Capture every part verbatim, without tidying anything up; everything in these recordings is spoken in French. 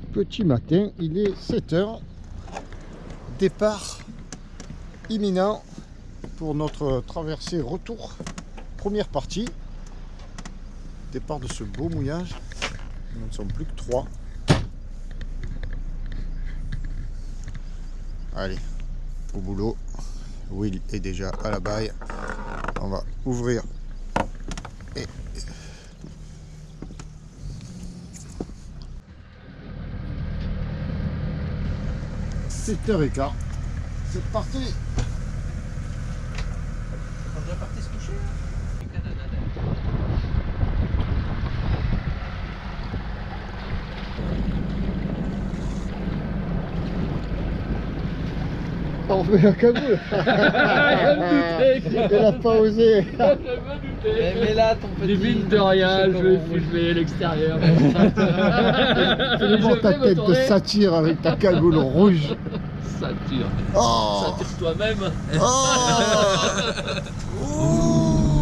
Petit matin, il est sept heures. Départ imminent pour notre traversée retour. Première partie. Départ de ce beau mouillage. Nous ne sommes plus que trois. Allez, au boulot. Will est déjà à la baille. On va ouvrir. Et... sept heures quinze. C'est parti. On est déjà parti se coucher. On fait un cagoule. Elle a pas osé. Mais, mais là, ton petit... Du mine de rien, je vais filmer l'extérieur. Fais voir ta tête de satire avec ta cagoule rouge. Satire. Oh. Satire toi-même. Oh.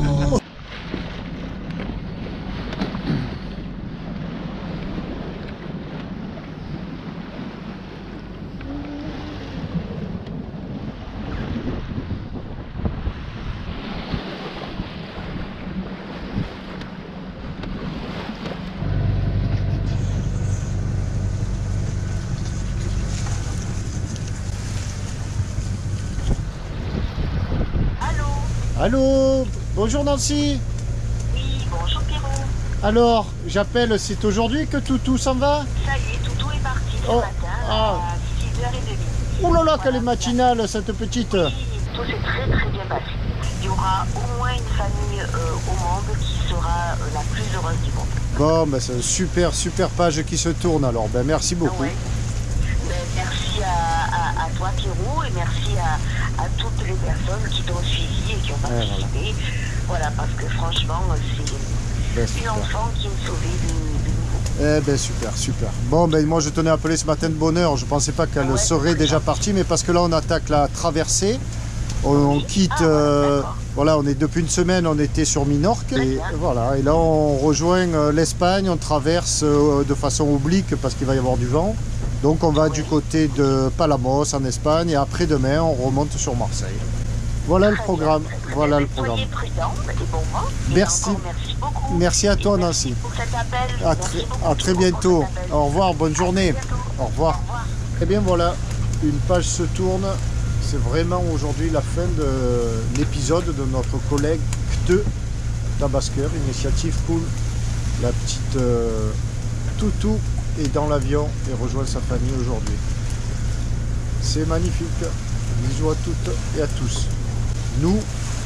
Allô, bonjour Nancy. Oui, bonjour Pierrot. Alors, j'appelle, c'est aujourd'hui que Toutou s'en va? Ça y est, Toutou est parti ce Oh, matin ah. à six heures trente. Ouh là là, qu'elle est matinale cette petite. Oui, tout s'est très très bien passé. Il y aura au moins une famille euh, au monde qui sera euh, la plus heureuse du monde. Bon, ben c'est une super super page qui se tourne alors, ben merci beaucoup. Ouais. Ben, merci à, à, à toi Pierrot et merci à, à toutes les personnes qui t'ont suivi et qui ont participé. Voilà. Voilà, parce que franchement, c'est Ben, une super. enfant qui me sauvait de, de nouveau. Eh ben super, super. Bon, ben moi je tenais à appeler ce matin de bonne heure. Je pensais pas qu'elle Ouais, serait déjà gentil. partie, mais parce que là on attaque la traversée. On, on quitte, Ah, euh, d'accord. voilà, on est depuis une semaine, on était sur Minorque et bien. voilà. Et là on rejoint euh, l'Espagne, on traverse euh, de façon oblique parce qu'il va y avoir du vent. Donc on va Oui. du côté de Palamos en Espagne et après demain on remonte sur Marseille. Voilà le Très programme. bien, très bien. Voilà le Soyez programme. prudents et bon vent. Et Merci. encore merci beaucoup. Merci à toi Et merci Nancy. pour cet appel. À, Merci très- beaucoup, à très Pierrot, pour bientôt. cet appel. Au revoir, bonne journée. À très bientôt. Au revoir. Au revoir. Et bien voilà, une page se tourne. C'est vraiment aujourd'hui la fin de l'épisode de notre collègue Cte Tabasker, initiative cool. La petite euh, Toutou est dans l'avion et rejoint sa famille aujourd'hui. C'est magnifique. Bisous à toutes et à tous. Nous,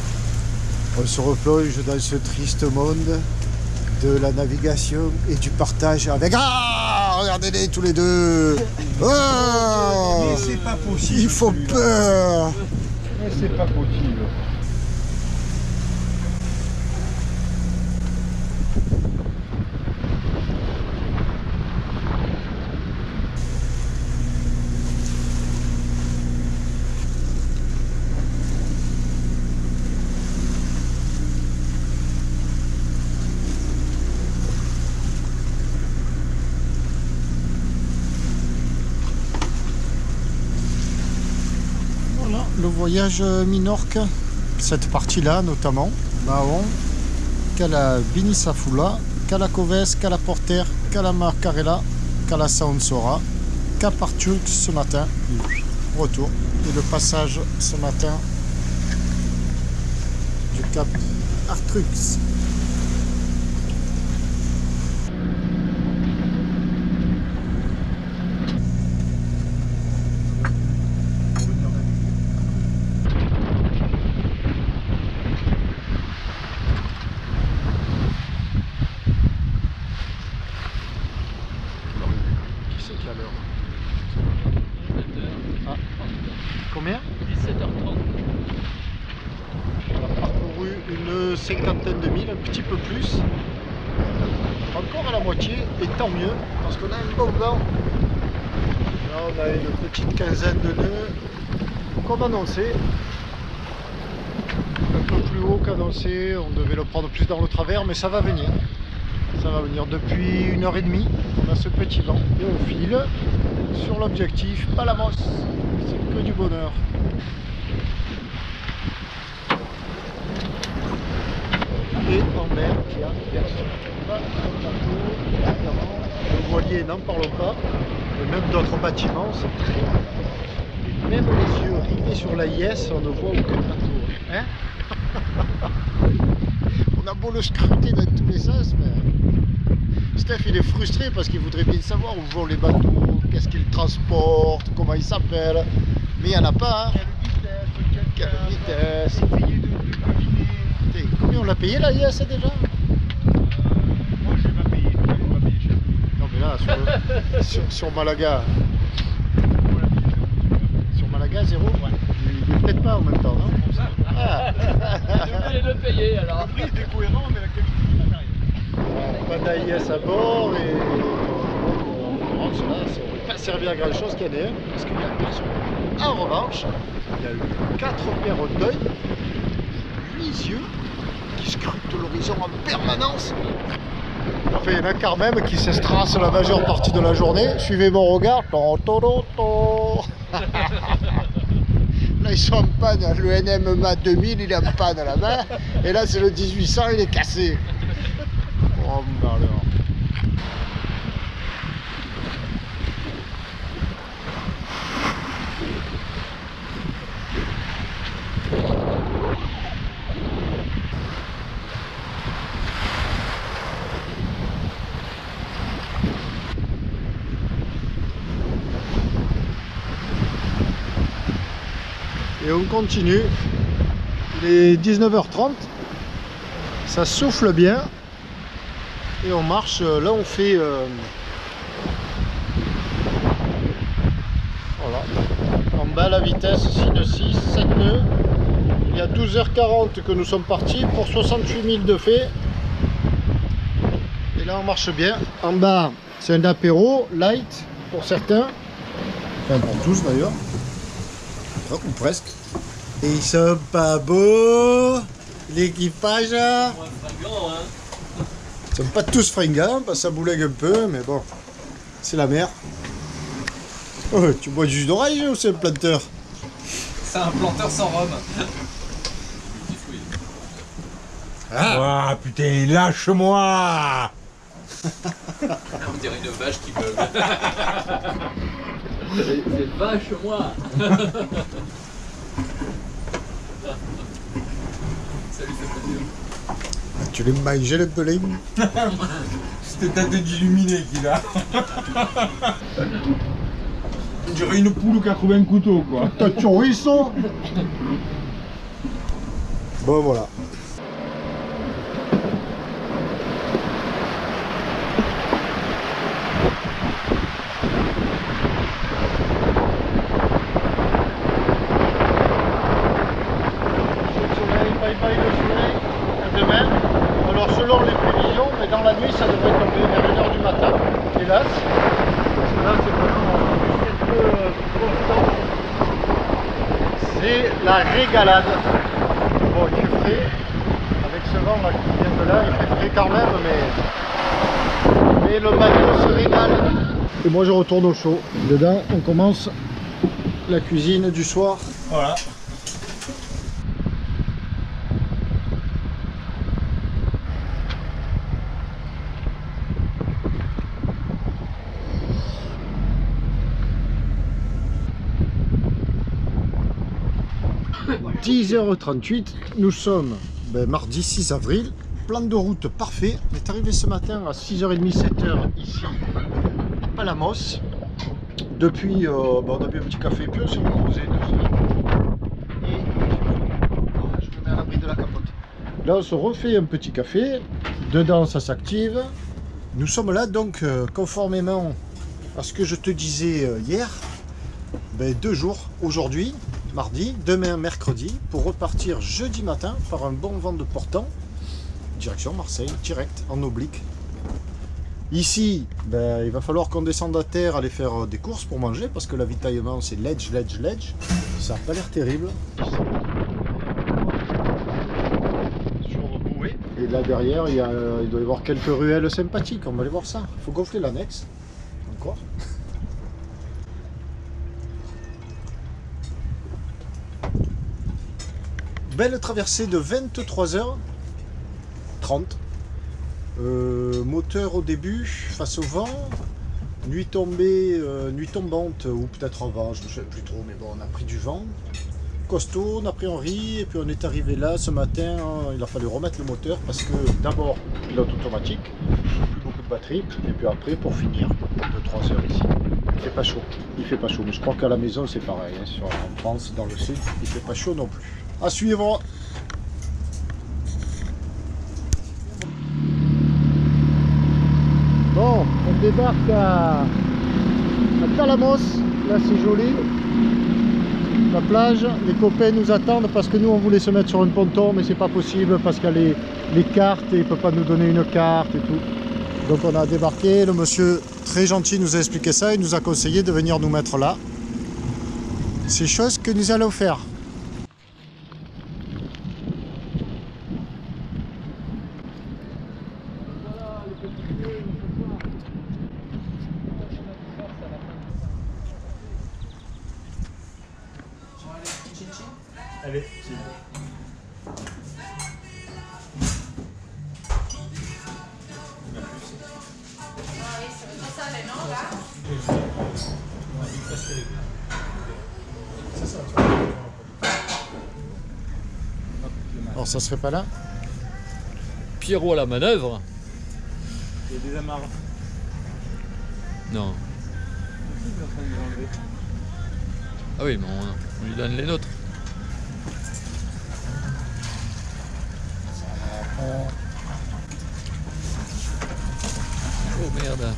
on se replonge dans ce triste monde de la navigation et du partage avec... Ah, regardez-les tous les deux. Oh, Mais c'est pas possible. il faut celui-là. peur. Mais c'est pas possible. Voilà, le voyage Minorque, cette partie-là notamment, Mahon, Cala Binisafula, Cala Coves, Cala Porter, Cala Marcarella, Cala Saonsora, Cap Arturx ce matin, retour, et le passage ce matin du Cap Arturx. Qui c'est qui a l'heure? Ah. Combien? dix-sept heures trente. On a parcouru une cinquantaine de milles, un petit peu plus. Encore à la moitié, et tant mieux, parce qu'on a un bon vent. Là, on a une petite quinzaine de nœuds, comme annoncé. Un peu plus haut qu'annoncé, on devait le prendre plus dans le travers, mais ça va venir. Ça va venir depuis une heure et demie. On a ce petit vent et on file sur l'objectif Palamos. C'est que du bonheur. Et en mer, il y a personne. Pas un bateau, évidemment. Le voilier, n'en parlons pas. Et même d'autres bâtiments, c'est très rare. Et même les yeux rivés sur la I S, on ne voit aucun bateau. Hein? On a beau le scruter dans tous les sens, mais Steph il est frustré parce qu'il voudrait bien savoir où vont les bateaux, qu'est-ce qu'ils transportent, comment ils s'appellent. Mais il n'y en a pas. Hein? Quelle vitesse, quelle vitesse. Combien on l'a payé la I S déjà? euh, Moi je vais pas payer, je vais pas payer cher. Non mais là, sur, le, sur, sur Malaga. Sur Malaga, zéro? Ouais. Il ne peut-être pas en même temps, non? Ah. J'ai oublié de payer alors. Le prix était cohérent, mais la qualité de matériel. Pas d'A I S à bord et en l'occurrence là, ça n'aurait pas servi à grand chose qu'il y en ait un parce qu'il y a personne. En revanche, il y a eu quatre paires d'œil, huit yeux qui scrutent l'horizon en permanence. Enfin, il y en a quand même qui s'estrassent la majeure partie de la journée. Suivez mon regard. Ton, ton, ton, ton. Là, ils sont en panne. Le N M M A deux mille, il est en panne à la main. Et là, c'est le dix-huit cents, il est cassé. Oh, malheur. Et on continue. Il est dix-neuf heures trente. Ça souffle bien. Et on marche. Là, on fait. Euh... Voilà. En bas, la vitesse six nœuds six, sept nœuds. Il y a douze heures quarante que nous sommes partis pour soixante-huit mille de fait. Et là, on marche bien. En bas, c'est un apéro light pour certains. Enfin, pour tous d'ailleurs. Ou presque. Et ils sont pas beaux, l'équipage. Hein. Ils sont pas tous fringants, parce que ça boulegue un peu, mais bon, c'est la mer. Oh, tu bois du jus d'orange ou c'est un planteur? C'est un planteur sans rhum. Ah oh, putain, lâche-moi. On dirait une vache qui beugle. C'est vache moi. Salut, ça fait bien. Tu l'as mangé le pelin? C'était ta tête d'illuminé qu'il a. On dirait une poule qui a trouvé un couteau quoi. T'as chorizo. Bon voilà. Bye bye le soleil, à demain. Alors selon les prévisions, mais dans la nuit ça devrait tomber vers une heure du matin, hélas. Parce que là c'est vraiment un peu constant. C'est la régalade. Bon, il fait frais, avec ce vent là qui vient de là, il fait frais quand même, mais, mais le bateau se régale. Et moi je retourne au chaud. Dedans on commence la cuisine du soir. Voilà. dix heures trente-huit, nous sommes ben, mardi six avril, plan de route parfait. On est arrivé ce matin à six heures trente, sept heures ici à Palamos. Depuis, euh, ben, on a bu un petit café, puis on s'est reposé deux heures. Et oh, je me mets à l'abri de la capote. Là, on se refait un petit café. Dedans, ça s'active. Nous sommes là donc, euh, conformément à ce que je te disais euh, hier, ben, deux jours aujourd'hui. Mardi, demain mercredi, pour repartir jeudi matin par un bon vent de portant, direction Marseille, direct, en oblique. Ici, ben, il va falloir qu'on descende à terre, aller faire des courses pour manger, parce que l'avitaillement c'est ledge, ledge, ledge. Ça n'a pas l'air terrible. Sur bouée. Et là derrière, il, y a, il doit y avoir quelques ruelles sympathiques. On va aller voir ça. Il faut gonfler l'annexe. Encore. Belle traversée de vingt-trois heures trente. Euh, moteur au début, face au vent. Nuit tombée, euh, nuit tombante, ou peut-être en vent, je ne sais plus trop, mais bon, on a pris du vent. Costaud, on a pris Henri, et puis on est arrivé là ce matin. Il a fallu remettre le moteur parce que d'abord, pilote automatique, plus beaucoup de batterie, et puis après, pour finir, deux trois heures ici. Il fait pas chaud, il fait pas chaud, mais je crois qu'à la maison c'est pareil, hein, sur, en France, dans le sud, il fait pas chaud non plus. À suivre. Bon, on débarque à, à Calamos, là c'est joli, la plage, les copains nous attendent parce que nous on voulait se mettre sur un ponton mais c'est pas possible parce qu'il y a les, les cartes et il peut pas nous donner une carte et tout. Donc on a débarqué, le monsieur très gentil nous a expliqué ça, il nous a conseillé de venir nous mettre là. C'est chose que nous allons faire. Allez, Alors ça serait pas là? Pierrot à la manœuvre. il y a des amarres. Non. Ah oui, mais on, on lui donne les nôtres. Oh merde.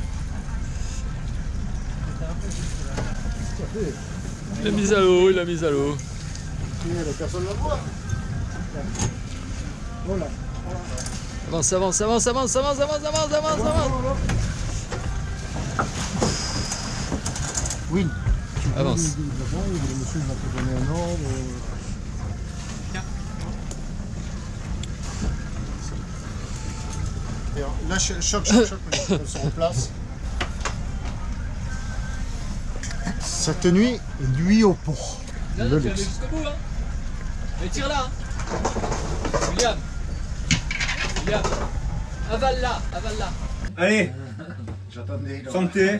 Il l'a mise à l'eau, il l'a mise à l'eau. Personne ne la voit. Voilà. Avance, avance, avance, avance, avance, avance, avance, avance, avance. Oui. Avance. Le monsieur va te donner un ordre. Là, choc, choc, choc, on se replace. Cette nuit est nuit au port. Là, Le tu vas luxe. jusqu'au bout, hein. Mais tire là, hein. William. William. Avale là, avale là. Allez, J'attendais. santé.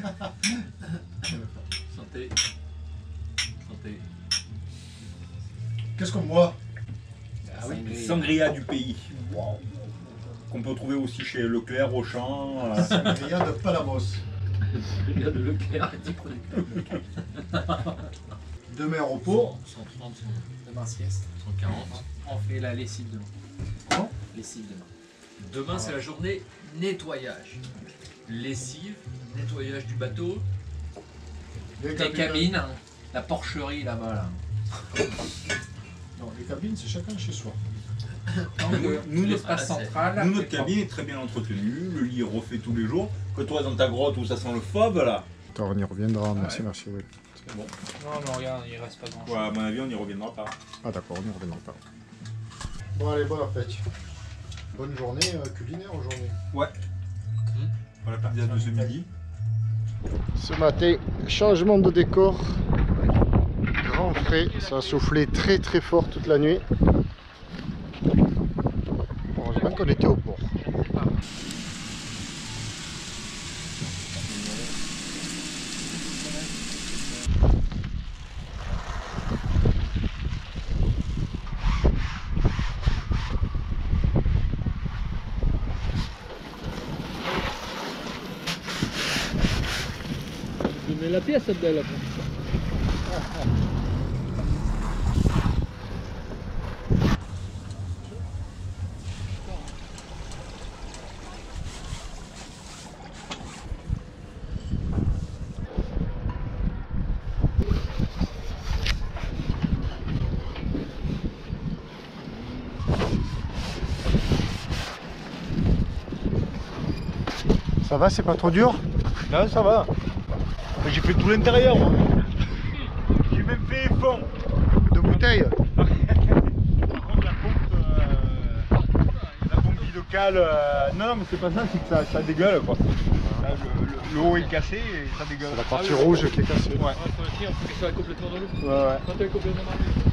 Santé. Santé. Qu'est-ce qu'on boit? Ah oui. Sangria du pays. Qu'on peut trouver aussi chez Leclerc, Auchan. euh. Sangria de Palamos. Regarde de Leclerc, petit producteur. Demain repos. cent trente, demain sieste. cent quarante. On fait la lessive demain. Comment? Lessive demain. Demain, c'est la journée nettoyage. Lessive, nettoyage du bateau. Les Les cabines, la porcherie là-bas là. Non, les cabines, c'est chacun chez soi. Donc, Nous, euh, nous, l'espace notre- central. Nous, notre cabine est très bien entretenue, le lit est refait tous les jours. Quand toi dans ta grotte où ça sent le fob là, Attends, on y reviendra. Merci, merci. Oui. bon, Non mais regarde, il reste pas grand chose. ouais, à mon avis on n'y reviendra pas. Ah d'accord, on n'y reviendra pas. Bon allez, bon appétit. Bonne journée euh, culinaire aujourd'hui. Ouais. Voilà la pizza de ce midi. Ce matin, changement de décor. Grand frais, ça a soufflé très très fort toute la nuit. Heureusement qu'on était au port. Je mets la pièce Abdel après. Ça va, c'est pas trop dur? Non, ça va. J'ai fait tout l'intérieur. moi. J'ai même fait les fonds. De bouteilles? Par contre, la pompe, euh, la pompe vide cale. euh, Non, non, mais c'est pas ça, c'est que ça, ça dégueule quoi. Là, le, le- le haut est cassé et ça dégueule. C'est la partie rouge qui est cassée. Ouais. Ouais, faut le dire, faut qu'elle soit complètement dans l'eau. Ouais, ouais. Quand elle est complètement dans l'eau.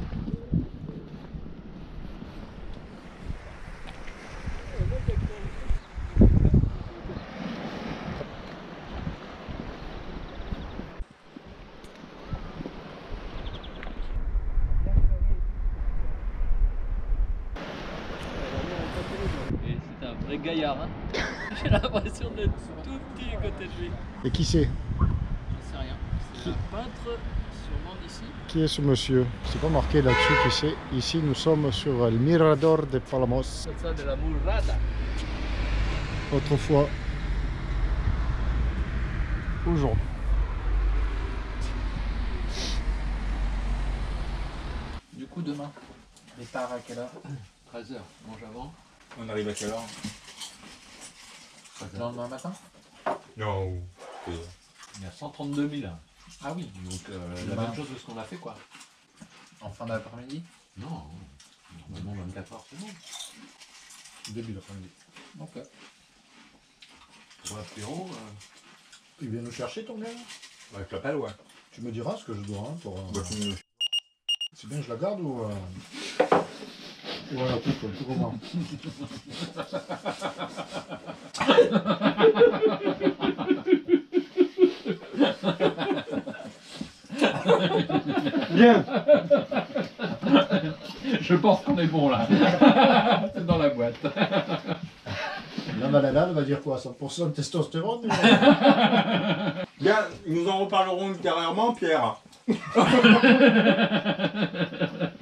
Et c'est un vrai gaillard, hein. J'ai l'impression d'être tout petit à côté de lui. Et qui c'est? Je sais rien. C'est un peintre, sûrement d'ici. Qui est ce monsieur? C'est pas marqué là-dessus qui c'est. Ici, nous sommes sur le Mirador de Palamos. C'est ça de la Murrada. Autrefois. Aujourd'hui. Du coup, demain, départ à quelle heure? treize heures. Mange avant. On arrive à quelle heure? Le lendemain matin? Non. Il y a cent trente-deux mille. Ah oui. Donc euh, la Demain. même chose que ce qu'on a fait quoi. En fin d'après-midi? Non, normalement vingt-quatre heures c'est bon. Début d'après-midi. Ok. Pour l'apéro, euh... Il vient nous chercher ton gars? Bah, je t'appelle, ouais. Tu me diras ce que je dois hein, pour. euh, Bah, tu me- C'est bien, je la garde ou. Euh... Ou à la coupe, tout comment? Bien. Je pense qu'on est bon là. C'est dans la boîte. La malade va dire quoi? cent pour cent de testostérone ou... Bien, nous en reparlerons ultérieurement, Pierre.